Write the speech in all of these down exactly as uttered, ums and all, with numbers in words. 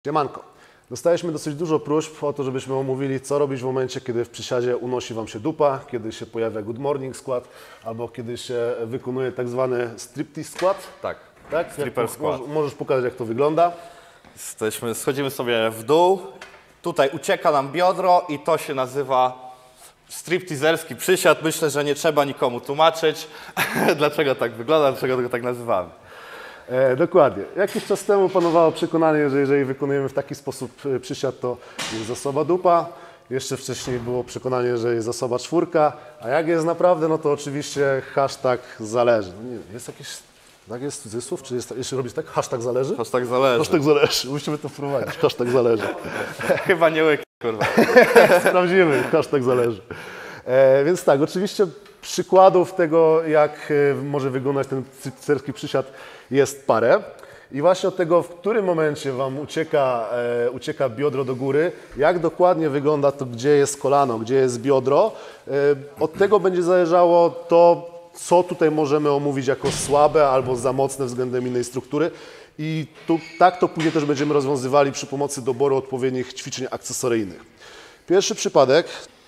Siemanko. Dostaliśmy dosyć dużo próśb o to, żebyśmy omówili, co robić w momencie, kiedy w przysiadzie unosi Wam się dupa, kiedy się pojawia good morning skład, albo kiedy się wykonuje tak zwany striptease skład. Tak, tak? stripper Jak, skład. Możesz, możesz pokazać, jak to wygląda. Jesteśmy, schodzimy sobie w dół, tutaj ucieka nam biodro i to się nazywa stripteaserski przysiad. Myślę, że nie trzeba nikomu tłumaczyć, dlaczego tak wygląda, dlaczego go tak nazywamy. E, dokładnie. Jakiś czas temu panowało przekonanie, że jeżeli wykonujemy w taki sposób przysiad, to jest zasoba dupa. Jeszcze wcześniej było przekonanie, że jest zasoba czwórka, a jak jest naprawdę, no to oczywiście hashtag zależy. No nie wiem, jest jakiś, tak jest cudzysłów, czy jest, jeśli robić tak, hashtag zależy? Hashtag zależy. Hashtag zależy, musimy to wprowadzić, hashtag zależy. Chyba nie łyk, kurwa. Sprawdzimy, hashtag zależy. E, więc tak, oczywiście przykładów tego, jak e, może wyglądać ten stripteaserski przysiad, jest parę. I właśnie od tego, w którym momencie Wam ucieka, e, ucieka biodro do góry, jak dokładnie wygląda to, gdzie jest kolano, gdzie jest biodro, e, od tego będzie zależało to, co tutaj możemy omówić jako słabe albo za mocne względem innej struktury. I tu, tak to później też będziemy rozwiązywali przy pomocy doboru odpowiednich ćwiczeń akcesoryjnych. Pierwszy przypadek.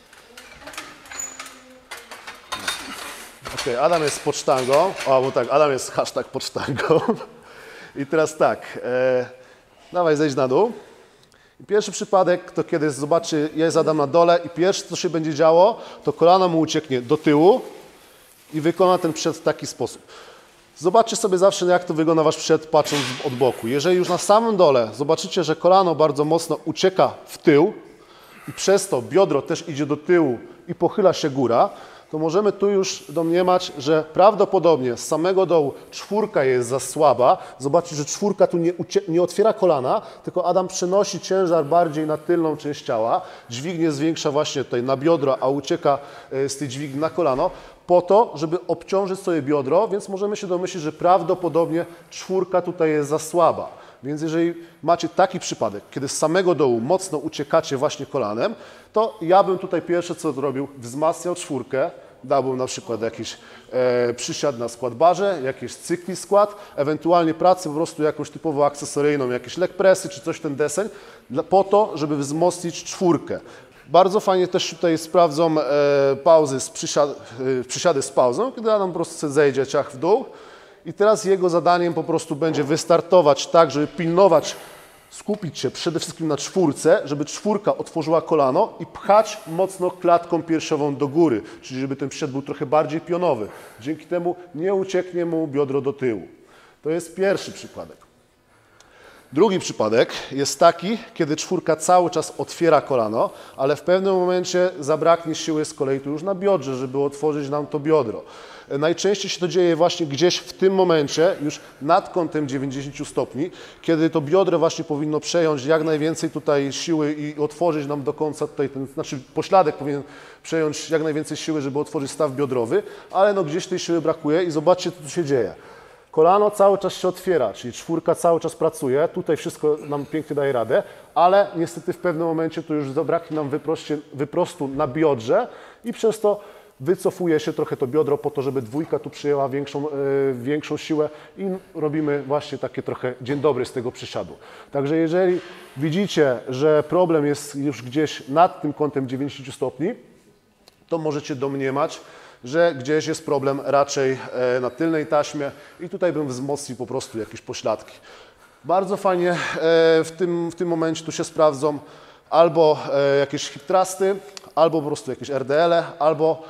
Ok, Adam jest pod sztangą. O, bo tak, Adam jest hashtag pod sztangą. I teraz tak, e, dawaj zejdź na dół. I pierwszy przypadek to kiedy zobaczy, jest Adam na dole i pierwsze co się będzie działo, to kolano mu ucieknie do tyłu i wykona ten przysiad w taki sposób. Zobaczcie sobie zawsze, jak to wygląda Wasz przysiad patrząc od boku. Jeżeli już na samym dole zobaczycie, że kolano bardzo mocno ucieka w tył i przez to biodro też idzie do tyłu i pochyla się góra, to możemy tu już domniemać, że prawdopodobnie z samego dołu czwórka jest za słaba. Zobaczcie, że czwórka tu nie, nie otwiera kolana, tylko Adam przenosi ciężar bardziej na tylną część ciała. Dźwignię zwiększa właśnie tutaj na biodro, a ucieka z tej dźwigni na kolano, po to, żeby obciążyć sobie biodro, więc możemy się domyślić, że prawdopodobnie czwórka tutaj jest za słaba. Więc jeżeli macie taki przypadek, kiedy z samego dołu mocno uciekacie właśnie kolanem, to ja bym tutaj pierwsze co zrobił, wzmacniał czwórkę, dałbym na przykład jakiś e, przysiad na skład barze, jakiś cykli skład, ewentualnie pracę po prostu jakąś typowo akcesoryjną, jakieś leg pressy czy coś ten deseń, dla, po to, żeby wzmocnić czwórkę. Bardzo fajnie też tutaj sprawdzą e, pauzy z przysiad, e, przysiady z pauzą, kiedy Adam po prostu zejdzie ciach w dół. I teraz jego zadaniem po prostu będzie wystartować tak, żeby pilnować, skupić się przede wszystkim na czwórce, żeby czwórka otworzyła kolano i pchać mocno klatką piersiową do góry, czyli żeby ten przysiad był trochę bardziej pionowy. Dzięki temu nie ucieknie mu biodro do tyłu. To jest pierwszy przypadek. Drugi przypadek jest taki, kiedy czwórka cały czas otwiera kolano, ale w pewnym momencie zabraknie siły z kolei tu już na biodrze, żeby otworzyć nam to biodro. Najczęściej się to dzieje właśnie gdzieś w tym momencie, już nad kątem dziewięćdziesięciu stopni, kiedy to biodro właśnie powinno przejąć jak najwięcej tutaj siły i otworzyć nam do końca tutaj, ten, znaczy pośladek powinien przejąć jak najwięcej siły, żeby otworzyć staw biodrowy, ale no gdzieś tej siły brakuje i zobaczcie, co tu się dzieje. Kolano cały czas się otwiera, czyli czwórka cały czas pracuje, tutaj wszystko nam pięknie daje radę, ale niestety w pewnym momencie tu już zabraknie nam wyprostu na biodrze i przez to wycofuje się trochę to biodro po to, żeby dwójka tu przyjęła większą, yy, większą siłę i robimy właśnie takie trochę dzień dobry z tego przysiadu. Także jeżeli widzicie, że problem jest już gdzieś nad tym kątem dziewięćdziesięciu stopni, to możecie domniemać, że gdzieś jest problem raczej na tylnej taśmie i tutaj bym wzmocnił po prostu jakieś pośladki. Bardzo fajnie w tym, w tym momencie tu się sprawdzą albo jakieś hip thrusty, albo po prostu jakieś R D L-e, albo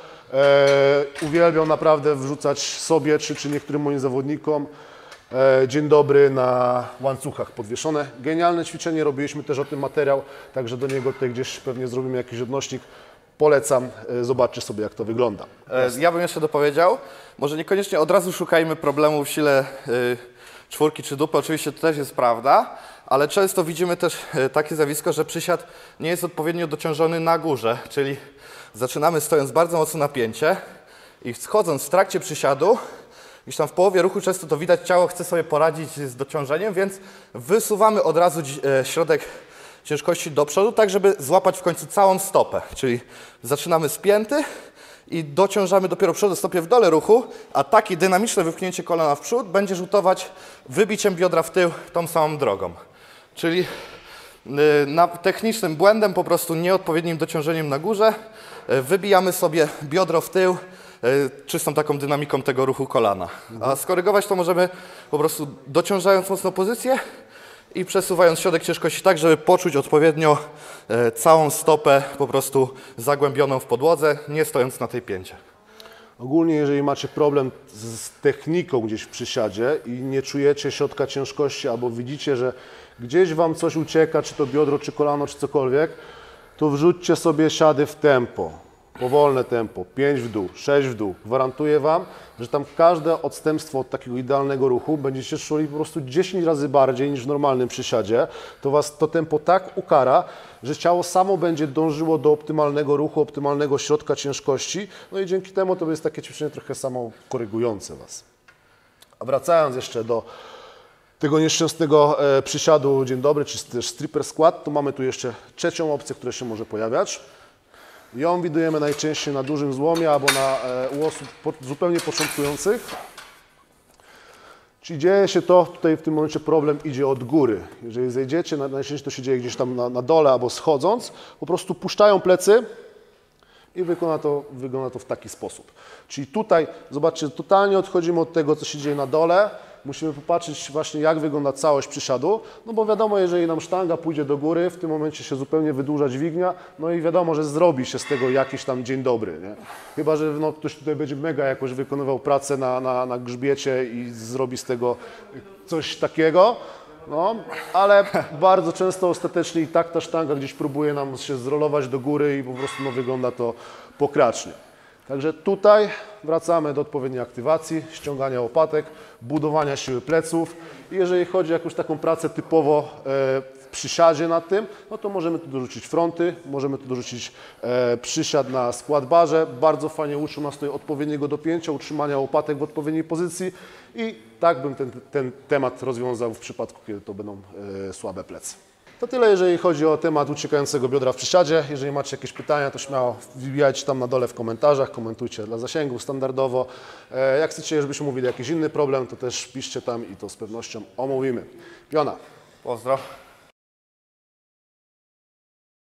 uwielbiam naprawdę wrzucać sobie czy, czy niektórym moim zawodnikom dzień dobry na łańcuchach podwieszone. Genialne ćwiczenie, robiliśmy też o tym materiał, także do niego tutaj gdzieś pewnie zrobimy jakiś odnośnik. Polecam, zobaczcie sobie, jak to wygląda. Ja bym jeszcze dopowiedział, może niekoniecznie od razu szukajmy problemu w sile y, czwórki czy dupy, oczywiście to też jest prawda, ale często widzimy też y, takie zjawisko, że przysiad nie jest odpowiednio dociążony na górze, czyli zaczynamy stojąc bardzo mocno napięcie i schodząc w trakcie przysiadu, gdzieś tam w połowie ruchu często to widać, ciało chce sobie poradzić z dociążeniem, więc wysuwamy od razu y, środek ciężkości do przodu, tak żeby złapać w końcu całą stopę, czyli zaczynamy spięty i dociążamy dopiero przodem stopie w dole ruchu, a takie dynamiczne wypchnięcie kolana w przód będzie rzutować wybiciem biodra w tył tą samą drogą. Czyli na technicznym błędem, po prostu nieodpowiednim dociążeniem na górze, wybijamy sobie biodro w tył, czystą taką dynamiką tego ruchu kolana. A skorygować to możemy po prostu dociążając mocno pozycję i przesuwając środek ciężkości tak, żeby poczuć odpowiednio całą stopę po prostu zagłębioną w podłodze, nie stojąc na tej pięcie. Ogólnie, jeżeli macie problem z techniką gdzieś w przysiadzie i nie czujecie środka ciężkości albo widzicie, że gdzieś Wam coś ucieka, czy to biodro, czy kolano, czy cokolwiek, to wrzućcie sobie siady w tempo, powolne tempo, pięć w dół, sześć w dół. Gwarantuję Wam, że tam każde odstępstwo od takiego idealnego ruchu będziecie szuli po prostu dziesięć razy bardziej niż w normalnym przysiadzie. To Was to tempo tak ukara, że ciało samo będzie dążyło do optymalnego ruchu, optymalnego środka ciężkości. No i dzięki temu to jest takie ćwiczenie trochę samo korygujące Was. A wracając jeszcze do tego nieszczęsnego e, przysiadu dzień dobry, czy też stripper squat, to mamy tu jeszcze trzecią opcję, która się może pojawiać. Ją widujemy najczęściej na dużym złomie albo na, e, u osób po, zupełnie początkujących. Czyli dzieje się to, tutaj w tym momencie problem idzie od góry. Jeżeli zejdziecie, najczęściej to się dzieje gdzieś tam na, na dole albo schodząc, po prostu puszczają plecy i wygląda to, wygląda to w taki sposób. Czyli tutaj, zobaczcie, totalnie odchodzimy od tego, co się dzieje na dole. Musimy popatrzeć właśnie, jak wygląda całość przysiadu, no bo wiadomo, jeżeli nam sztanga pójdzie do góry, w tym momencie się zupełnie wydłuża dźwignia, no i wiadomo, że zrobi się z tego jakiś tam dzień dobry, nie? Chyba że no, ktoś tutaj będzie mega jakoś wykonywał pracę na, na, na grzbiecie i zrobi z tego coś takiego, no, ale bardzo często ostatecznie i tak ta sztanga gdzieś próbuje nam się zrolować do góry i po prostu no, wygląda to pokracznie. Także tutaj wracamy do odpowiedniej aktywacji, ściągania łopatek, budowania siły pleców. I jeżeli chodzi o jakąś taką pracę typowo w przysiadzie nad tym, no to możemy tu dorzucić fronty, możemy tu dorzucić przysiad na skład barze. Bardzo fajnie uczy nas tutaj odpowiedniego dopięcia, utrzymania łopatek w odpowiedniej pozycji i tak bym ten, ten temat rozwiązał w przypadku, kiedy to będą słabe plecy. To tyle, jeżeli chodzi o temat uciekającego biodra w przysiadzie. Jeżeli macie jakieś pytania, to śmiało wbijajcie tam na dole w komentarzach, komentujcie dla zasięgu standardowo. Jak chcecie, żebyśmy mówili jakiś inny problem, to też piszcie tam i to z pewnością omówimy. Piona. Pozdro.